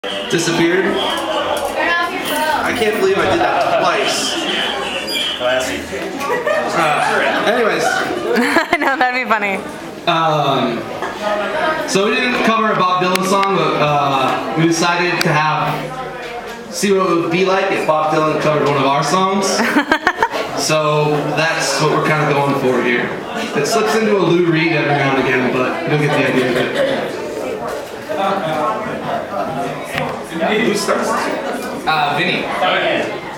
Disappeared. I can't believe I did that twice. Anyways. No, that'd be funny. So we didn't cover a Bob Dylan song, but we decided to see what it would be like if Bob Dylan covered one of our songs. So that's what we're kind of going for here. It slips into a Lou Reed every now and again, but you'll get the idea of it. Who starts? Vinny.